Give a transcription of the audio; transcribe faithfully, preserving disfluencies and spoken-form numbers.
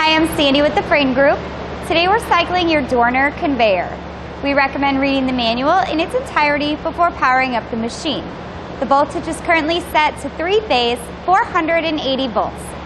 Hi, I'm Sandy with the Frain Group. Today we're cycling your Dorner conveyor. We recommend reading the manual in its entirety before powering up the machine. The voltage is currently set to three-phase, four hundred eighty volts.